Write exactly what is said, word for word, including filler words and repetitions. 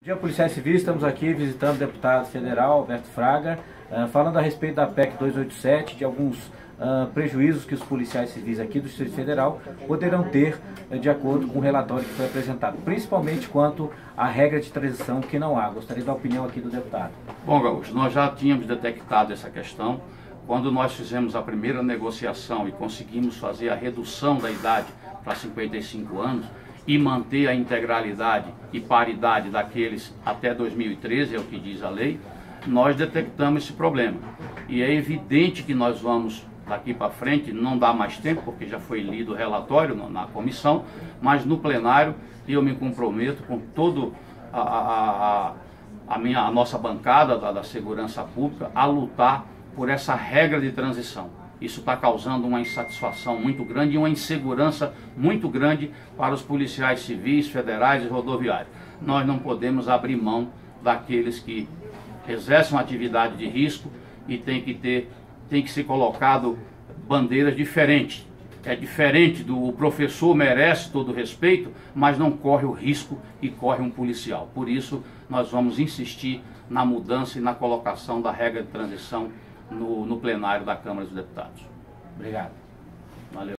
Bom dia, policiais civis, estamos aqui visitando o deputado federal Alberto Fraga, uh, falando a respeito da P E C duzentos e oitenta e sete, de alguns uh, prejuízos que os policiais civis aqui do Distrito Federal poderão ter uh, de acordo com o relatório que foi apresentado, principalmente quanto à regra de transição que não há. Gostaria da opinião aqui do deputado. Bom, Gaúcho, nós já tínhamos detectado essa questão quando nós fizemos a primeira negociação e conseguimos fazer a redução da idade para cinquenta e cinco anos, e manter a integralidade e paridade daqueles até dois mil e treze, é o que diz a lei. Nós detectamos esse problema. E é evidente que nós vamos, daqui para frente, não dá mais tempo, porque já foi lido o relatório na comissão, mas no plenário eu me comprometo com todo a, a, a, a, minha, a nossa bancada da, da segurança pública a lutar por essa regra de transição. Isso está causando uma insatisfação muito grande e uma insegurança muito grande para os policiais civis, federais e rodoviários. Nós não podemos abrir mão daqueles que exercem uma atividade de risco e tem que ter, tem que ser colocado bandeiras diferentes. É diferente do o professor merece todo o respeito, mas não corre o risco que corre um policial. Por isso, nós vamos insistir na mudança e na colocação da regra de transição No, no plenário da Câmara dos Deputados. Obrigado. Valeu.